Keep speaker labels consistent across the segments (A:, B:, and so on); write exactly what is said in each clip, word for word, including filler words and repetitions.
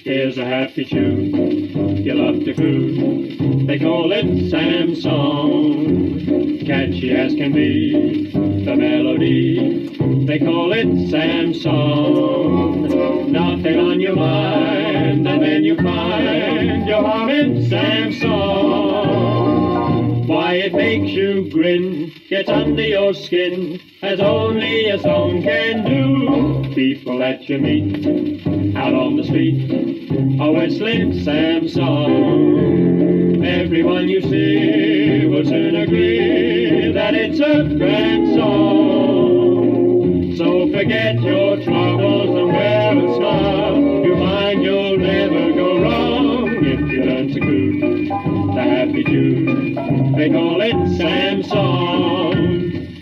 A: Here's a happy tune you love to croon. They call it Sam's song. Catchy as can be, the melody. They call it Sam's song. Nothing on your mind, and then you find you're humming Sam's song. Why it makes you grin, gets under your skin, as only a song can do. People that you meet out on the street are whistling Sam's song. Everyone you see will soon agree that it's a grand song. So forget your troubles and wear a smile. You'll find you'll never go wrong if you learn to croon the happy tune. They call it Sam's song.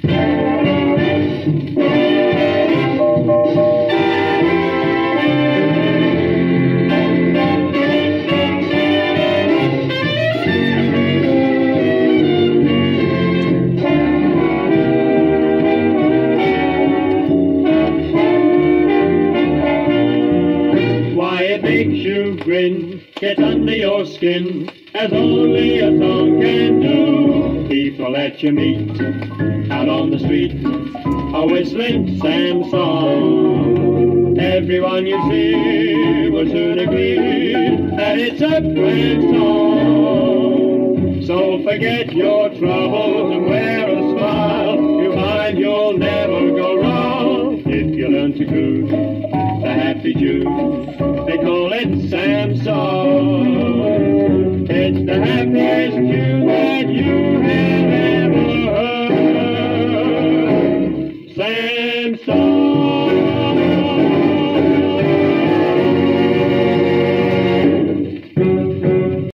A: Grin, get under your skin, as only a song can do. People that you meet out on the street are whistling Sam's song. Everyone you see will soon agree that it's a grand song. So forget your troubles and wear a smile. You'll find you'll never go wrong if you learn to croon the happy tune. They call it Sam's song. It's the happy